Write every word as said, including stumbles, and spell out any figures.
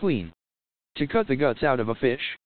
Clean. To cut the guts out of a fish,